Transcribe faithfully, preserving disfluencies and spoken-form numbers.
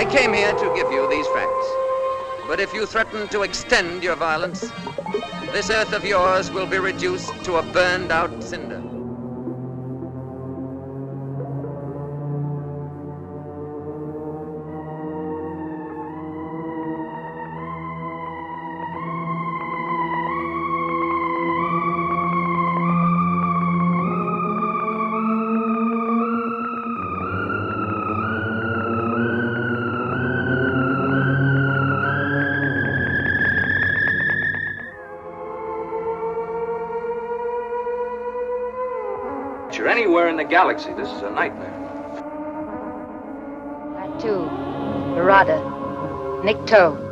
I came here to give you these facts. But if you threaten to extend your violence, this earth of yours will be reduced to a burned-out cinder. You're anywhere in the galaxy. This is a nightmare. That too. Barada. Nikto.